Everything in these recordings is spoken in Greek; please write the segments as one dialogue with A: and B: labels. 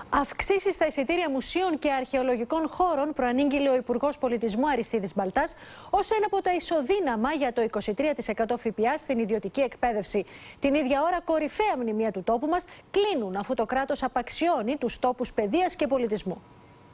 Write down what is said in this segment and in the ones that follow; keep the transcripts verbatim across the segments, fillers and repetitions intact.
A: Αυξήσεις στα εισιτήρια μουσείων και αρχαιολογικών χώρων προανήγγειλε ο Υπουργός Πολιτισμού Αριστίδης Μπαλτάς ως ένα από τα ισοδύναμα για το είκοσι τρία τοις εκατό ΦΠΑ στην ιδιωτική εκπαίδευση. Την ίδια ώρα, κορυφαία μνημεία του τόπου μας κλείνουν, αφού το κράτος απαξιώνει τους τόπους παιδείας και πολιτισμού.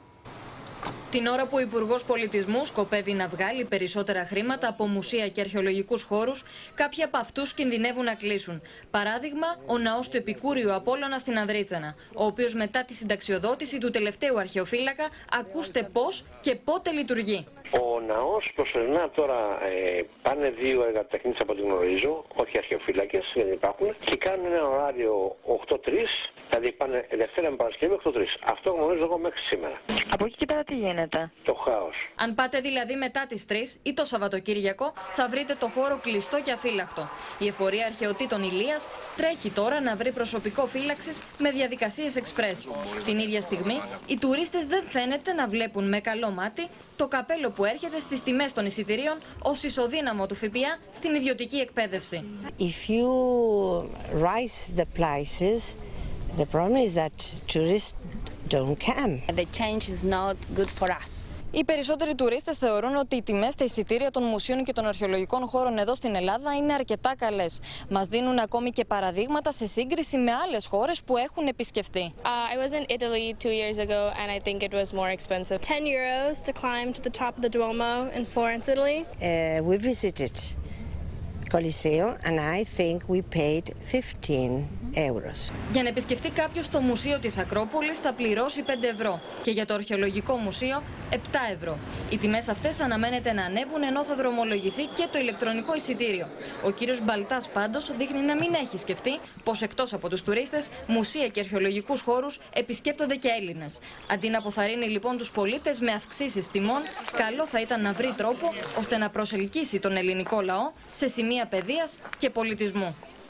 B: Την ώρα που ο Υπουργός Πολιτισμού σκοπεύει να βγάλει περισσότερα χρήματα από μουσεία και αρχαιολογικούς χώρους, κάποιοι από αυτούς κινδυνεύουν να κλείσουν. Παράδειγμα, ο ναός του Επικούριου Απόλλωνα στην Ανδρίτσανα, ο οποίος μετά τη συνταξιοδότηση του τελευταίου αρχαιοφύλακα, ακούστε πώς και πότε λειτουργεί.
C: Ο ναός προσωρινά τώρα ε, πάνε δύο εργατεχνίτες από ό,τι γνωρίζω, όχι αρχαιοφύλακες, δεν υπάρχουν, και κάνουν ένα ωράριο οκτώ τρεις, δηλαδή πάνε Δευτέρα με Παρασκευή οκτώ τρεις. Αυτό γνωρίζω εγώ μέχρι σήμερα.
D: Από εκεί και πέρα τι γίνεται?
C: Το χάος.
B: Αν πάτε δηλαδή μετά τις τρεις ή το Σαββατοκύριακο, θα βρείτε το χώρο κλειστό και αφύλακτο. Η Εφορία Αρχαιοτήτων Ηλίας τρέχει τώρα να βρει προσωπικό φύλαξης με διαδικασίες εξπρές. Την ίδια στιγμή, οι τουρίστες δεν φαίνεται να βλέπουν με καλό μάτι το καπέλο που έρχεται στις τιμές των εισιτηρίων ως ισοδύναμο του ΦΠΑ στην ιδιωτική εκπαίδευση.
E: If you rise the prices, the problem is that tourists don't come.
F: The change is not good for us.
B: Οι περισσότεροι τουρίστες θεωρούν ότι οι τιμές στα εισιτήρια των μουσείων και των αρχαιολογικών χώρων εδώ στην Ελλάδα είναι αρκετά καλές. Μας δίνουν ακόμη και παραδείγματα σε σύγκριση με άλλες χώρες που έχουν επισκεφτεί.
G: Uh, I was in Italy two years ago and I think it was more expensive. ten euros to climb to the top of the Duomo in Florence, Italy.
E: Uh, we visited Coliseo and I think we paid fifteen euros.
B: Για να επισκεφτεί κάποιος το Μουσείο της Ακρόπολης θα πληρώσει πέντε ευρώ και για το Αρχαιολογικό Μουσείο επτά ευρώ. Οι τιμές αυτές αναμένεται να ανέβουν, ενώ θα δρομολογηθεί και το ηλεκτρονικό εισιτήριο. Ο κύριος Μπαλτάς πάντως δείχνει να μην έχει σκεφτεί πως εκτός από τους τουρίστες, μουσεία και αρχαιολογικούς χώρους επισκέπτονται και Έλληνες. Αντί να αποθαρρύνει λοιπόν τους πολίτες με αυξήσεις τιμών, καλό θα ήταν να βρει τρόπο ώστε να προσελκύσει τον ελληνικό λαό σε σημεία παιδείας και πολιτισμού.